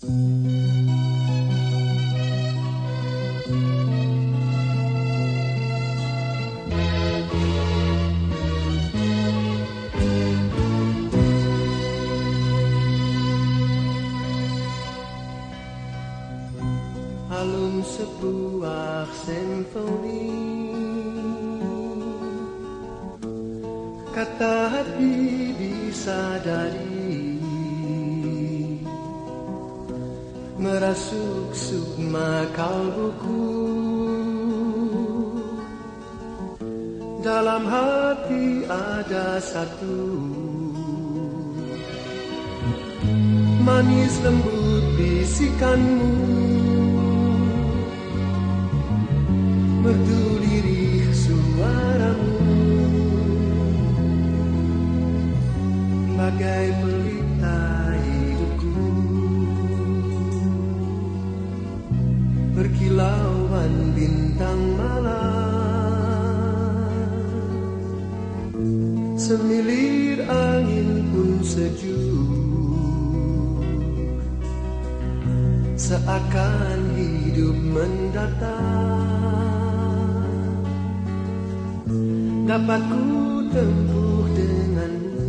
Alun sebuah simfoni, kata hati disadari, merasuk sukma kalbuku. Dalam hati ada satu, manis lembut bisikanmu, merdu lirih suaramu, bagai pelita hidupku, berkilauan bintang malam, semilir angin pun sejuk, seakan hidup mendatang. Dapat ku tempuh denganmu,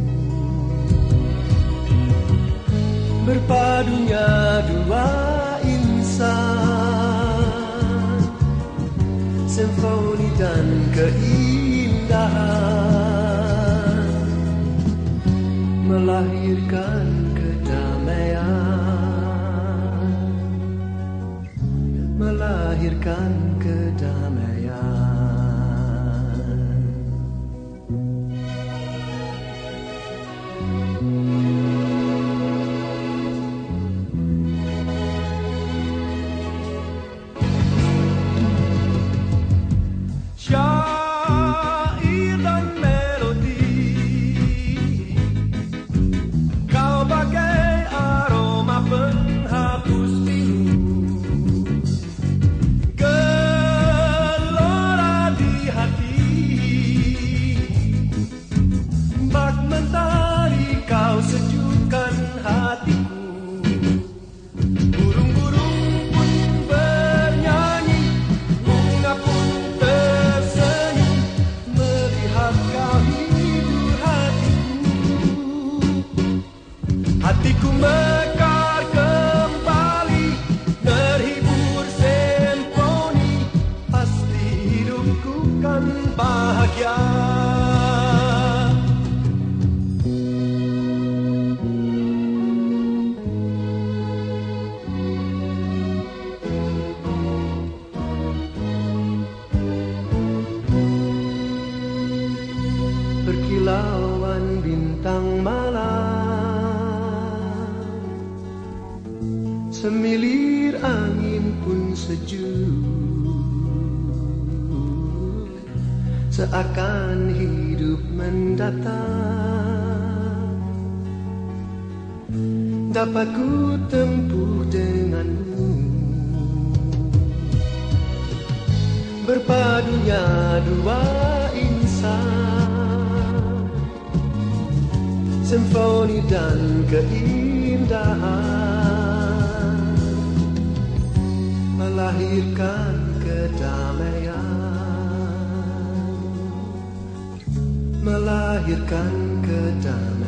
berpadunya dua insan, simfoni dan keindahan, melahirkan kedamaian, melahirkan kedamaian. Syair dan melodi, kau bagai aroma penghapus pilu, gelora di hati, bak mentari kau sejukkan hatiku. Burung-burung pun bernyanyi, bunga pun tersenyum, melihat kau hibur hatiku. Hatiku mekar kembali, terhibur simfoni, pasti hidupku kan bahagia. Berkilauan bintang malam, semilir angin pun sejuk, seakan hidup mendatang. Dapat ku tempuh denganmu, berpadunya dua insan, simfoni dan keindahan, melahirkan kedamaian, melahirkan kedamaian.